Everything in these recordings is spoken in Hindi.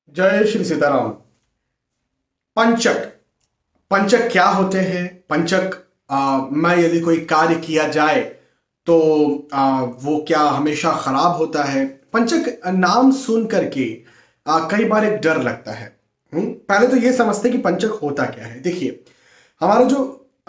जय श्री सीताराम। पंचक पंचक क्या होते हैं? पंचक में यदि कोई कार्य किया जाए तो वो क्या हमेशा खराब होता है? पंचक नाम सुन करके कई बार एक डर लगता है। पहले तो ये समझते हैं कि पंचक होता क्या है। देखिए, हमारा जो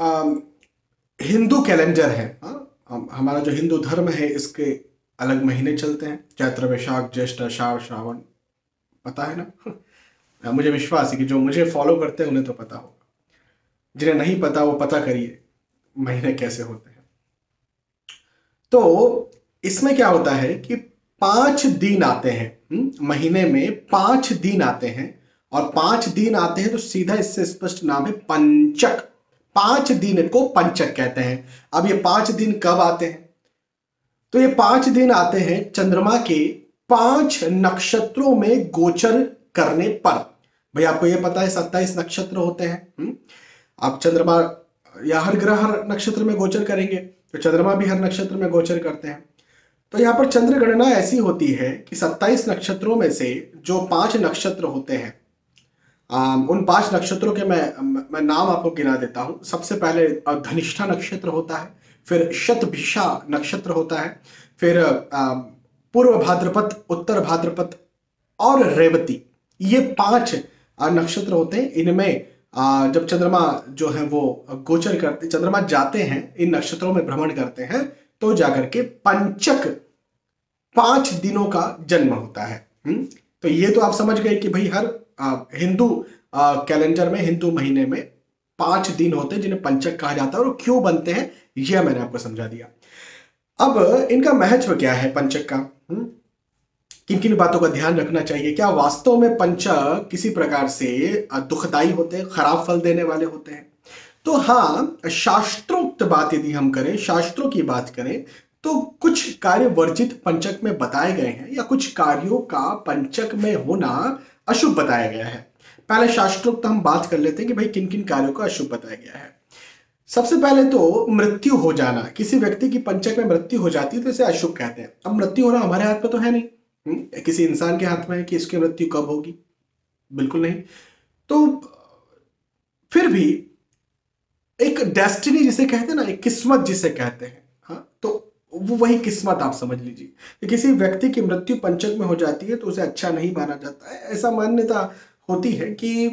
हिंदू कैलेंडर है, हमारा जो हिंदू धर्म है, इसके अलग महीने चलते हैं। चैत्र, वैशाख, ज्येष्ठ, आषाढ़, श्रावण, पता है ना? मुझे विश्वास है कि जो मुझे फॉलो करते हैं उन्हें तो पता होगा। जिन्हें नहीं पता वो पता करिए महीने कैसे होते हैं। तो इसमें क्या होता है कि 5 दिन आते हैं। महीने में 5 दिन आते हैं, और 5 दिन आते हैं तो सीधा इससे स्पष्ट नाम है पंचक। 5 दिन को पंचक कहते हैं। अब ये 5 दिन कब आते हैं? तो ये 5 दिन आते हैं चंद्रमा के 5 नक्षत्रों में गोचर करने पर। भाई, आपको ये पता है 27 नक्षत्र होते हैं। आप चंद्रमा या हर ग्रह हर नक्षत्र में गोचर करेंगे, तो चंद्रमा भी हर नक्षत्र में गोचर करते हैं। तो यहाँ पर चंद्र गणना ऐसी होती है कि 27 नक्षत्रों में से जो 5 नक्षत्र होते हैं, उन 5 नक्षत्रों के मैं नाम आपको गिना देता हूं। सबसे पहले धनिष्ठा नक्षत्र होता है, फिर शतभिषा नक्षत्र होता है, फिर पूर्व भाद्रपद, उत्तर भाद्रपद और रेवती। ये 5 नक्षत्र होते हैं। इनमें जब चंद्रमा जो है वो गोचर करते, चंद्रमा जाते हैं, इन नक्षत्रों में भ्रमण करते हैं, तो जाकर के पंचक 5 दिनों का जन्म होता है। तो ये तो आप समझ गए कि भाई हर हिंदू कैलेंडर में, हिंदू महीने में 5 दिन होते हैं जिन्हें पंचक कहा जाता है, और क्यों बनते हैं यह मैंने आपको समझा दिया। अब इनका महत्व क्या है पंचक का? किन किन बातों का ध्यान रखना चाहिए? क्या वास्तव में पंचक किसी प्रकार से दुखदाई होते हैं, खराब फल देने वाले होते हैं? तो हाँ, शास्त्रोक्त बात यदि हम करें, शास्त्रों की बात करें, तो कुछ कार्य वर्जित पंचक में बताए गए हैं, या कुछ कार्यों का पंचक में होना अशुभ बताया गया है। पहले शास्त्रोक्त हम बात कर लेते हैं कि भाई किन किन कार्यों का अशुभ बताया गया है। सबसे पहले तो मृत्यु हो जाना। किसी व्यक्ति की पंचक में मृत्यु हो जाती है तो इसे अशुभ कहते हैं। अब मृत्यु होना हमारे हाथ में तो है नहीं, किसी इंसान के हाथ में है कि इसकी मृत्यु कब होगी? बिल्कुल नहीं। तो फिर भी एक डेस्टिनी जिसे कहते हैं ना, एक किस्मत जिसे कहते हैं, हाँ, तो वो वही किस्मत आप समझ लीजिए कि किसी व्यक्ति की मृत्यु पंचक में हो जाती है तो उसे अच्छा नहीं माना जाता है। ऐसा मान्यता होती है कि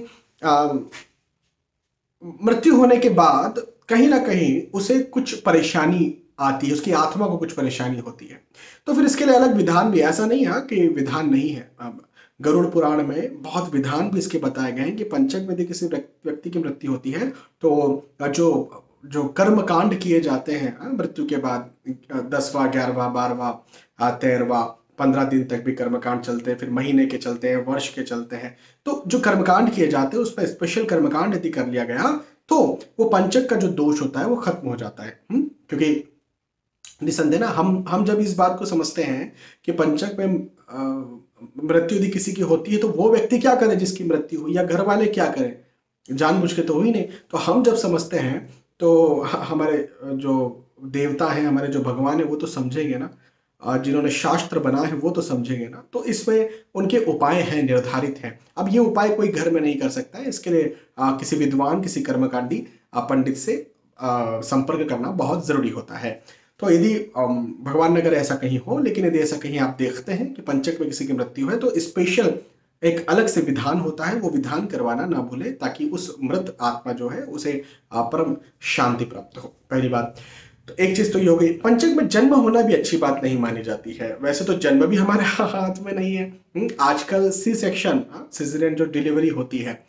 मृत्यु होने के बाद कहीं ना कहीं उसे कुछ परेशानी आती है, उसकी आत्मा को कुछ परेशानी होती है। तो फिर इसके लिए अलग विधान भी, ऐसा नहीं है कि विधान नहीं है। अब गरुड़ पुराण में बहुत विधान भी इसके बताए गए हैं कि पंचक में यदि किसी व्यक्ति की मृत्यु होती है तो जो जो कर्म कांड किए जाते हैं मृत्यु के बाद, 10वां, 11वां, 12वां, 13वां, 15 दिन तक भी कर्मकांड चलते हैं, फिर महीने के चलते हैं, वर्ष के चलते हैं। तो जो कर्मकांड किए जाते हैं उसमें स्पेशल कर्मकांड यदि कर लिया गया तो वो पंचक का जो दोष होता है वो खत्म हो जाता है। क्योंकि निसंदेह ना, हम जब इस बात को समझते हैं कि पंचक में मृत्यु यदि किसी की होती है तो वो व्यक्ति क्या करे जिसकी मृत्यु हो, या घर वाले क्या करें, जानबूझ के तो हो ही नहीं। तो हम जब समझते हैं तो हमारे जो देवता हैं, हमारे जो भगवान है, वो तो समझेंगे ना, जिन्होंने शास्त्र बना है वो तो समझेंगे ना। तो इसमें उनके उपाय हैं, निर्धारित हैं। अब ये उपाय कोई घर में नहीं कर सकता है। इसके लिए किसी विद्वान, किसी कर्मकांडी पंडित से संपर्क करना बहुत जरूरी होता है। तो यदि भगवान ने अगर ऐसा कहीं हो, लेकिन यदि ऐसा कहीं आप देखते हैं कि पंचक में किसी की मृत्यु है, तो स्पेशल एक अलग से विधान होता है, वो विधान करवाना ना भूले, ताकि उस मृत आत्मा जो है उसे परम शांति प्राप्त हो। पहली बात तो एक चीज तो ये हो गई। पंचक में जन्म होना भी अच्छी बात नहीं मानी जाती है। वैसे तो जन्म भी हमारे हाथ में नहीं है। आजकल सी सेक्शन, सिजेरियन जो डिलीवरी होती है,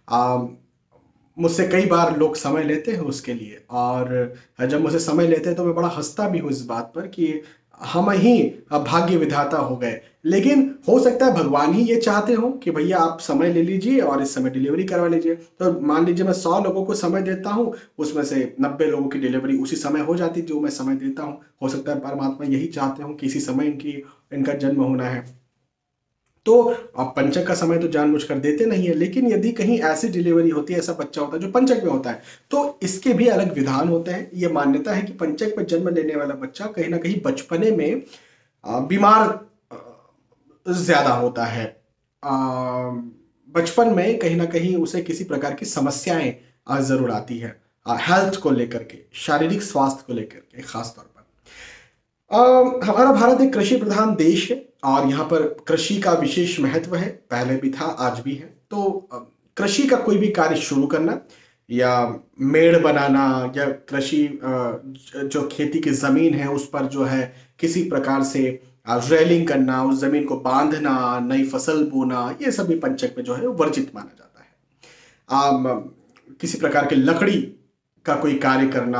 मुझसे कई बार लोग समय लेते हैं उसके लिए, और जब मुझसे समय लेते हैं तो मैं बड़ा हंसता भी हूँ इस बात पर कि हम ही भाग्य विधाता हो गए। लेकिन हो सकता है भगवान ही ये चाहते हो कि भैया आप समय ले लीजिए और इस समय डिलीवरी करवा लीजिए। तो मान लीजिए मैं 100 लोगों को समय देता हूँ, उसमें से 90 लोगों की डिलीवरी उसी समय हो जाती जो मैं समय देता हूँ। हो सकता है परमात्मा यही चाहते हो कि इसी समय इनका जन्म होना है। तो आप पंचक का समय तो जानबूझकर देते नहीं है, लेकिन यदि कहीं ऐसी डिलीवरी होती है, ऐसा बच्चा होता है जो पंचक में होता है, तो इसके भी अलग विधान होते हैं। ये मान्यता है कि पंचक में जन्म लेने वाला बच्चा कहीं ना कहीं बचपने में बीमार ज्यादा होता है, बचपन में कहीं ना कहीं उसे किसी प्रकार की समस्याएं जरूर आती है, हेल्थ को लेकर के, शारीरिक स्वास्थ्य को लेकर के खास तौर पर। हमारा भारत एक कृषि प्रधान देश है और यहाँ पर कृषि का विशेष महत्व है, पहले भी था आज भी है। तो कृषि का कोई भी कार्य शुरू करना या मेड़ बनाना या कृषि जो खेती की जमीन है उस पर जो है किसी प्रकार से रेलिंग करना, उस जमीन को बांधना, नई फसल बोना, ये सभी पंचक में जो है वर्जित माना जाता है। किसी प्रकार के लकड़ी का कोई कार्य करना,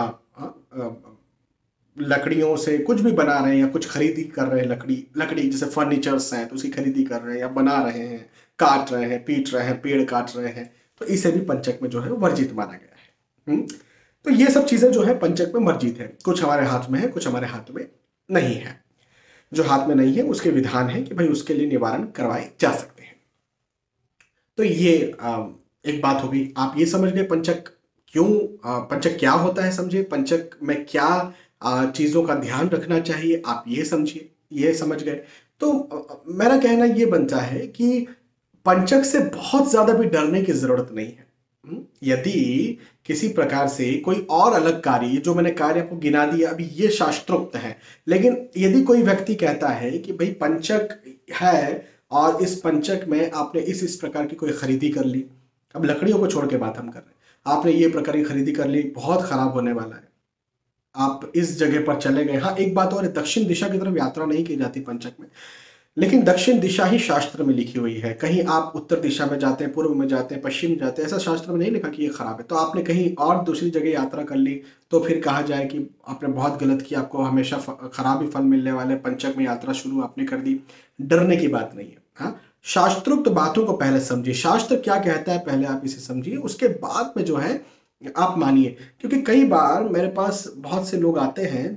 लकड़ियों से कुछ भी बना रहे हैं या कुछ खरीदी कर रहे हैं, लकड़ी जैसे फर्नीचर्स हैं तो उसकी खरीदी कर रहे हैं या बना रहे हैं, काट रहे हैं, पीट रहे हैं, पेड़ काट रहे हैं, तो इसे भी पंचक में जो है वर्जित माना गया है। तो ये सब चीजें जो है पंचक में वर्जित है। कुछ हमारे हाथ में है, कुछ हमारे हाथ में नहीं है। जो हाथ में नहीं है उसके विधान है कि भाई उसके लिए निवारण करवाए जा सकते हैं। तो ये एक बात होगी। आप ये समझ गए पंचक क्यों, पंचक क्या होता है, समझे पंचक में क्या चीजों का ध्यान रखना चाहिए, आप ये समझिए, ये समझ गए। तो मेरा कहना ये बनता है कि पंचक से बहुत ज्यादा भी डरने की जरूरत नहीं है। यदि किसी प्रकार से कोई और अलग कार्य, जो मैंने कार्य आपको गिना दिया अभी, ये शास्त्रोक्त है, लेकिन यदि कोई व्यक्ति कहता है कि भाई पंचक है और इस पंचक में आपने इस प्रकार की कोई खरीदी कर ली, अब लकड़ियों को छोड़ के बात हम कर रहे हैं, आपने ये प्रकार की खरीदी कर ली, बहुत खराब होने वाला है, आप इस जगह पर चले गए। हाँ, एक बात और है, दक्षिण दिशा की तरफ यात्रा नहीं की जाती पंचक में, लेकिन दक्षिण दिशा ही शास्त्र में लिखी हुई है। कहीं आप उत्तर दिशा में जाते हैं, पूर्व में जाते हैं, पश्चिम में जाते हैं, ऐसा शास्त्र में नहीं लिखा कि ये खराब है। तो आपने कहीं और दूसरी जगह यात्रा कर ली तो फिर कहा जाए कि आपने बहुत गलत किया, आपको हमेशा खराब ही फल मिलने वाले, पंचक में यात्रा शुरू आपने कर दी। डरने की बात नहीं है। हाँ, शास्त्रोक्त बातों को पहले समझिए, शास्त्र क्या कहता है पहले आप इसे समझिए, उसके बाद में जो है आप मानिए। क्योंकि कई बार मेरे पास बहुत से लोग आते हैं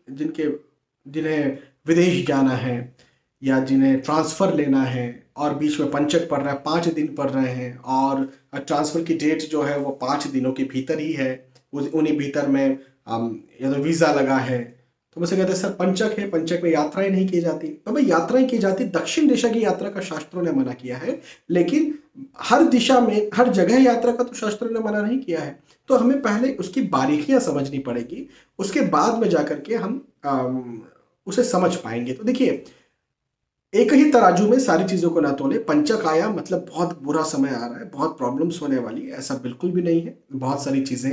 जिन्हें विदेश जाना है या जिन्हें ट्रांसफ़र लेना है और बीच में पंचक पड़ रहा है, 5 दिन पड़ रहे हैं और ट्रांसफ़र की डेट जो है वो 5 दिनों के भीतर ही है, उन्हीं भीतर में या तो वीज़ा लगा है। तो मुझसे कहते हैं सर पंचक है, पंचक में यात्राएं नहीं की जाती। तो भाई यात्राएं की जाती, दक्षिण दिशा की यात्रा का शास्त्रों ने मना किया है, लेकिन हर दिशा में हर जगह यात्रा का तो शास्त्रों ने मना नहीं किया है। तो हमें पहले उसकी बारीकियां समझनी पड़ेगी, उसके बाद में जाकर के हम उसे समझ पाएंगे। तो देखिए, एक ही तराजू में सारी चीजों को ना तोले। पंचक आया मतलब बहुत बुरा समय आ रहा है, बहुत प्रॉब्लम्स होने वाली है, ऐसा बिल्कुल भी नहीं है। बहुत सारी चीजें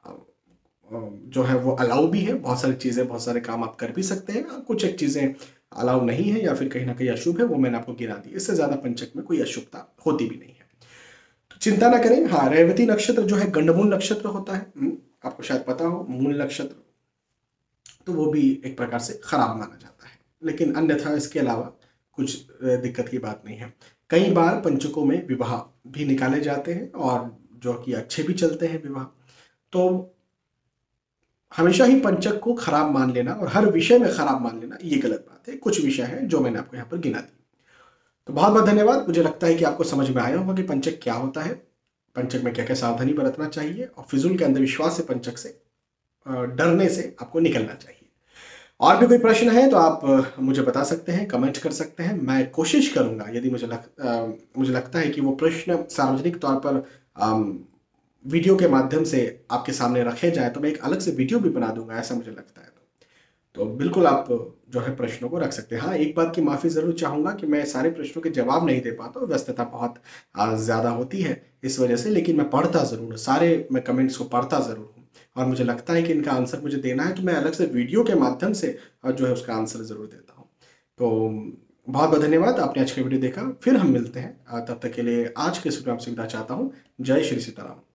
जो है वो अलाउ भी है, बहुत सारी चीजें, बहुत सारे काम आप कर भी सकते हैं, कुछ एक चीजें अलाउ नहीं है या फिर कहीं ना कहीं अशुभ है, वो मैंने आपको गिना दी। इससे ज्यादा पंचक में कोई अशुभता होती भी नहीं है, तो चिंता ना करें। हाँ, रेवती नक्षत्र जो है गंडमूल नक्षत्र होता है, आपको शायद पता हो, मूल नक्षत्र, तो वो भी एक प्रकार से खराब माना जाता है, लेकिन अन्यथा इसके अलावा कुछ दिक्कत की बात नहीं है। कई बार पंचकों में विवाह भी निकाले जाते हैं और जो कि अच्छे भी चलते हैं विवाह। तो हमेशा ही पंचक को खराब मान लेना और हर विषय में खराब मान लेना, ये गलत बात है। कुछ विषय है जो मैंने आपको यहाँ पर गिना दी। तो बहुत बहुत धन्यवाद। मुझे लगता है कि आपको समझ में आया होगा कि पंचक क्या होता है, पंचक में क्या क्या सावधानी बरतना चाहिए और फिजूल के अंधविश्वास से, पंचक से डरने से आपको निकलना चाहिए। और भी कोई प्रश्न है तो आप मुझे बता सकते हैं, कमेंट कर सकते हैं। मैं कोशिश करूंगा, यदि मुझे लगता है कि वो प्रश्न सार्वजनिक तौर पर वीडियो के माध्यम से आपके सामने रखे जाए, तो मैं एक अलग से वीडियो भी बना दूंगा, ऐसा मुझे लगता है। तो बिल्कुल आप जो है प्रश्नों को रख सकते हैं। हाँ, एक बात की माफ़ी ज़रूर चाहूँगा कि मैं सारे प्रश्नों के जवाब नहीं दे पाता, व्यस्तता बहुत ज़्यादा होती है इस वजह से, लेकिन मैं पढ़ता ज़रूर हूँ, सारे मैं कमेंट्स को पढ़ता ज़रूर हूँ और मुझे लगता है कि इनका आंसर मुझे देना है, तो मैं अलग से वीडियो के माध्यम से जो है उसका आंसर ज़रूर देता हूँ। तो बहुत बहुत धन्यवाद, आपने आज का वीडियो देखा। फिर हम मिलते हैं, तब तक के लिए आज के इस वीडियो में आपसे विदा चाहता हूँ। जय श्री सीताराम।